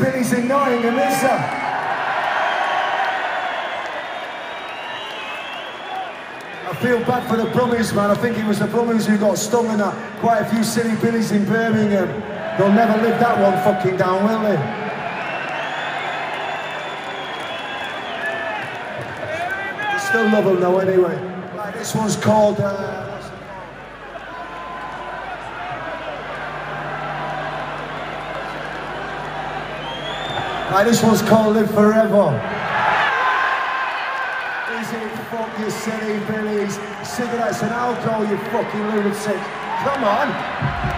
Billy's in Nottingham, is there? I feel bad for the Brummies, man. I think it was the Brummies who got stung and that. Quite a few silly Billies in Birmingham. They'll never live that one fucking down, will they? I still love them though, anyway. Right, this one's called... Right, this one's called Live Forever. Is it fuck you silly Billies? Cigarettes and alcohol, you fucking lunatic. Come on.